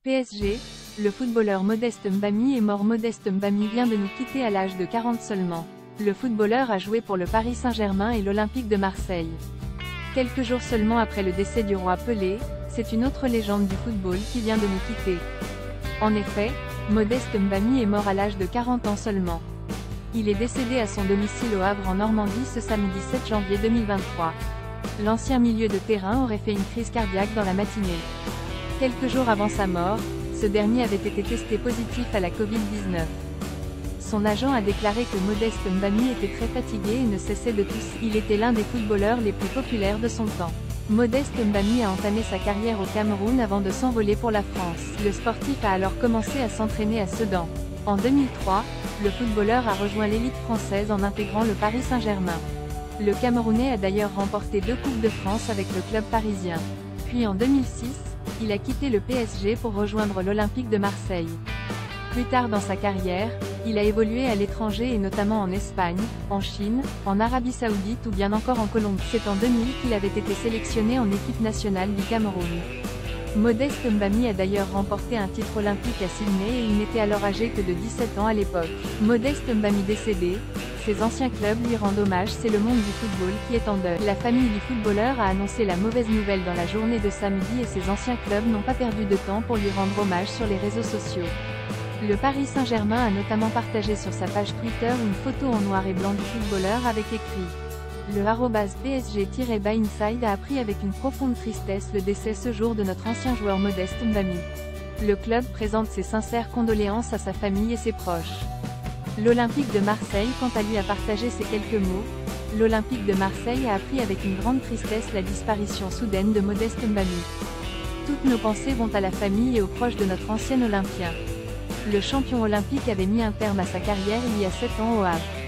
PSG, le footballeur Modeste Mbami est mort. Modeste Mbami vient de nous quitter à l'âge de 40 seulement. Le footballeur a joué pour le Paris Saint-Germain et l'Olympique de Marseille. Quelques jours seulement après le décès du roi Pelé, c'est une autre légende du football qui vient de nous quitter. En effet, Modeste Mbami est mort à l'âge de 40 ans seulement. Il est décédé à son domicile au Havre en Normandie ce samedi 7 janvier 2023. L'ancien milieu de terrain aurait fait une crise cardiaque dans la matinée. Quelques jours avant sa mort, ce dernier avait été testé positif à la Covid-19. Son agent a déclaré que Modeste Mbami était très fatigué et ne cessait de tousser. Il était l'un des footballeurs les plus populaires de son temps. Modeste Mbami a entamé sa carrière au Cameroun avant de s'envoler pour la France. Le sportif a alors commencé à s'entraîner à Sedan. En 2003, le footballeur a rejoint l'élite française en intégrant le Paris Saint-Germain. Le Camerounais a d'ailleurs remporté 2 Coupes de France avec le club parisien. Puis en 2006, il a quitté le PSG pour rejoindre l'Olympique de Marseille. Plus tard dans sa carrière, il a évolué à l'étranger et notamment en Espagne, en Chine, en Arabie Saoudite ou bien encore en Colombie. C'est en 2000 qu'il avait été sélectionné en équipe nationale du Cameroun. Modeste Mbami a d'ailleurs remporté un titre olympique à Sydney et il n'était alors âgé que de 17 ans à l'époque. Modeste Mbami décédé, ses anciens clubs lui rendent hommage. C'est le monde du football qui est en deuil. La famille du footballeur a annoncé la mauvaise nouvelle dans la journée de samedi et ses anciens clubs n'ont pas perdu de temps pour lui rendre hommage sur les réseaux sociaux. Le Paris Saint-Germain a notamment partagé sur sa page Twitter une photo en noir et blanc du footballeur avec écrit « Le @PSG-by-inside a appris avec une profonde tristesse le décès ce jour de notre ancien joueur Modeste Mbami. Le club présente ses sincères condoléances à sa famille et ses proches. » L'Olympique de Marseille quant à lui a partagé ces quelques mots. L'Olympique de Marseille a appris avec une grande tristesse la disparition soudaine de Modeste Mbami. Toutes nos pensées vont à la famille et aux proches de notre ancien Olympien. Le champion olympique avait mis un terme à sa carrière il y a 7 ans au Havre.